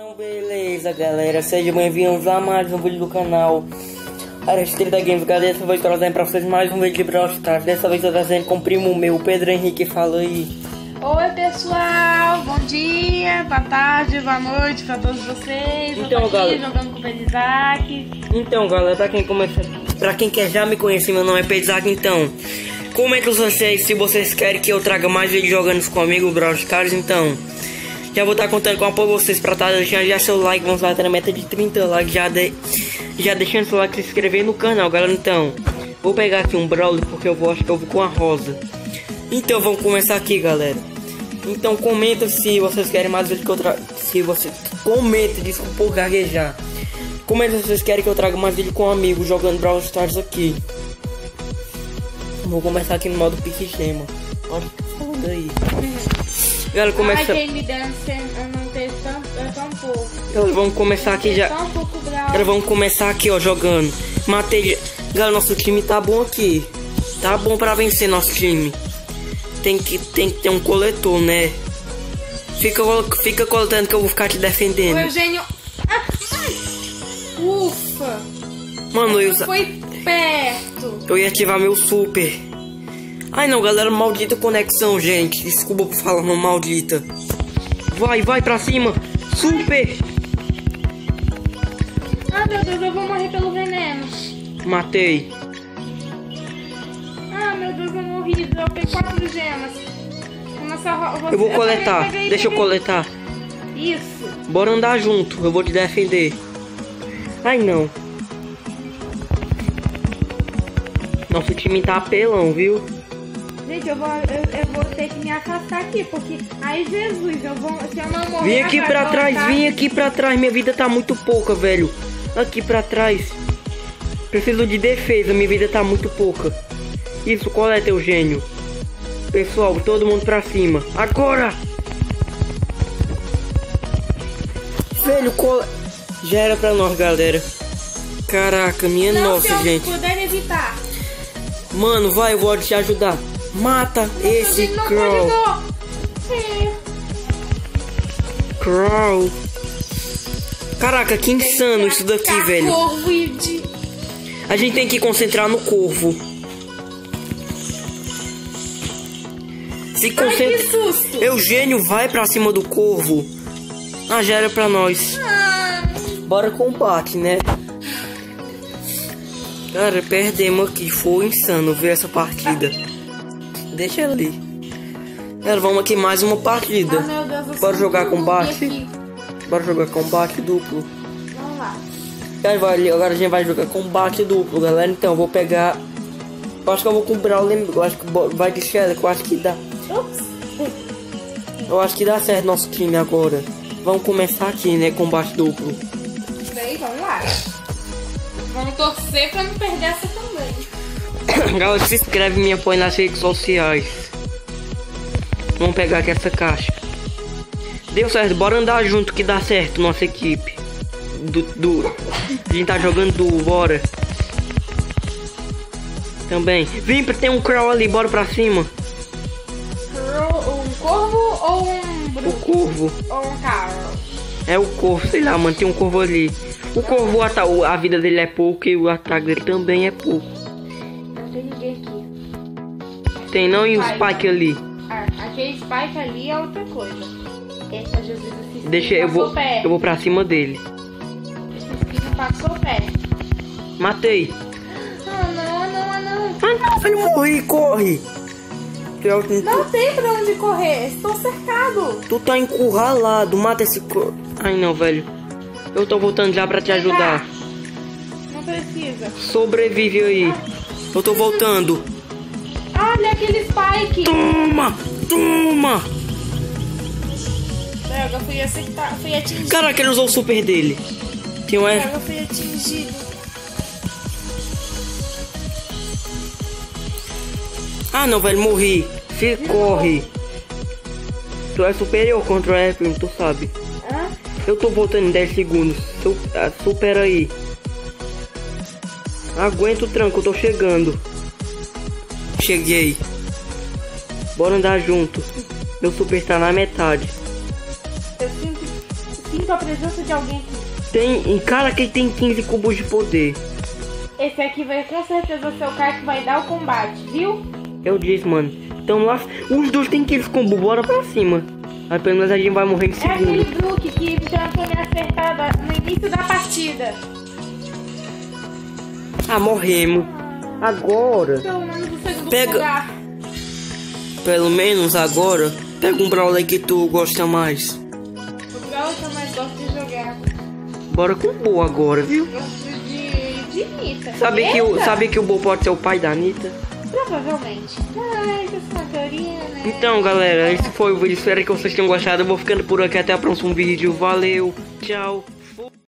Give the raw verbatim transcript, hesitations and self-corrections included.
Então, beleza, galera, sejam bem-vindos a mais um vídeo do canal Aristrida Games. Galera, dessa vez eu tô trazendo pra vocês mais um vídeo de Brawl Stars. Dessa vez eu tô trazendo com o primo meu, Pedro Henrique. Fala aí. Oi pessoal, bom dia, boa tarde, boa noite pra todos vocês. Então, eu tô aqui galera, jogando com o Pedro Isaac. Então, galera, pra quem começa, pra quem quer já me conhecer, meu nome é Pedro Isaac. Então, comenta vocês se vocês querem que eu traga mais vídeos jogando comigo Brawl Stars. Então, já vou estar contando com o apoio de vocês pra estar deixando já seu like. Vamos lá, ter a meta de trinta likes. Já, de, já deixando seu like e se inscrever no canal, galera. Então, vou pegar aqui um Brawler porque eu vou, acho que eu vou com a rosa. Então, vamos começar aqui, galera. Então, comenta se vocês querem mais vídeos que eu traga. Se você comenta, desculpa por gaguejar. Comenta se vocês querem que eu traga mais vídeo com um amigo jogando Brawl Stars aqui. Vou começar aqui no modo Pique Gema. Olha o que falando aí. Galera, começa. Ai, Game Dance, eu não tenho tanto, é tão pouco. Galera, vamos começar aqui já. Tão pouco Brawl. Galera, vamos começar aqui, ó, jogando. Matei. Galera, nosso time tá bom aqui. Tá bom pra vencer nosso time. Tem que, tem que ter um coletor, né? Fica, fica coletando que eu vou ficar te defendendo. O Eugênio. Ah, ai. Ufa! Mano, eu usa... Foi perto. Eu ia ativar meu super. Ai não, galera, maldita conexão, gente. Desculpa por falar uma maldita. Vai, vai pra cima. Super. Ah, meu Deus, eu vou morrer pelo veneno. Matei. Ah, meu Deus, eu morri. Dropei quatro gemas. Nossa, você... Eu vou coletar. Eu peguei, Deixa peguei. eu coletar. Isso. Bora andar junto. Eu vou te defender. Ai não. Nosso time tá apelão, viu? Gente, eu vou, eu, eu vou ter que me afastar aqui, porque... Ai, Jesus, eu vou... Se eu não morrer... Vem aqui agora, pra trás, voltar... vem aqui pra trás. Minha vida tá muito pouca, velho. Aqui pra trás. Preciso de defesa, minha vida tá muito pouca. Isso, coleta, Eugênio. Pessoal, todo mundo pra cima. Agora! Velho, cole... Já era pra nós, galera. Caraca, minha não, nossa, se eu gente. puder evitar. Mano, vai, eu vou te ajudar. Mata Não, esse não Crow. É. Crow. Caraca, que insano isso daqui, velho. Corvo e de... A gente tem que concentrar no corvo. Se concentra. Ai, que susto. Eugênio, vai pra cima do corvo. Ah, já era pra nós. Ah. Bora combate, né? Cara, perdemos aqui. Foi insano ver essa partida. Deixa ali. Cara, vamos aqui mais uma partida. Ah, meu Deus, eu Bora sou jogar muito combate. aqui. Bora jogar combate duplo. Vamos lá. Cara, vai, agora a gente vai jogar combate duplo, galera. Então, eu vou pegar... Eu acho que eu vou com o Brawler. Eu acho que vai de Shelly, eu acho que dá. Ups. Eu acho que dá certo nosso time agora. Vamos começar aqui, né? Combate duplo. Daí, vamos lá. Vamos torcer pra não perder essa também. Galera, se inscreve e me apoia nas redes sociais. Vamos pegar aqui essa caixa. Deu certo, bora andar junto que dá certo nossa equipe. Do, do... A gente tá jogando duo, bora. Também. Vem, tem um Crow ali, bora pra cima. Um corvo ou um bruxo? O corvo. Ou um carro? É o corvo, sei lá, mano, tem um corvo ali. O corvo, a vida dele é pouco e o ataque dele também é pouco. Não tem ninguém aqui. Tem não, e o Spike ali. Ah, aquele Spike ali é outra coisa. Essa Jesus assistiu. Deixa, eu vou, eu vou pra cima dele. Esse filho passou perto. Matei. Ah, não, não, não. Ah, não, eu morri, corre. Não tem pra onde correr, estou cercado. Tu tá encurralado, mata esse cro... Ai não, velho. Eu tô voltando já pra te ajudar. Não precisa. Sobrevive aí. Eu tô voltando. Olha aquele Spike. Toma, toma. Droga, fui acertar, fui atingido. Caraca, ele usou o super dele. Tem um... Droga, fui atingido. Ah não, velho, morri. Se corre. Tu é superior contra o F, tu sabe. Hã? Eu tô voltando em dez segundos. Su ah, supera aí. Aguenta o tranco, eu tô chegando. Cheguei. Bora andar junto. Meu super tá na metade. Eu sinto, sinto a presença de alguém aqui. Tem, cara, que tem quinze cubos de poder. Esse aqui vai com certeza ser o cara que vai dar o combate, viu? Eu disse, mano. Então lá, os dois tem quinze combos, bora pra cima. Apenas a gente vai morrer em É aquele segundo. Brook que tentou me acertar no início da partida. Ah, morremos. Agora. Pelo menos o segundo Pega- lugar. Pelo menos agora. Pega um brawler que tu gosta mais. O Brawl que eu mais gosto de jogar. Bora com o Bo agora, viu? Gosto de, de Nita. Sabe que, o, Eita! sabe que o Bo pode ser o pai da Anitta? Provavelmente. Mas isso é uma teoria, né? Então, galera, esse foi o vídeo. Espero que vocês tenham gostado. Eu vou ficando por aqui. Até o próximo vídeo. Valeu. Tchau.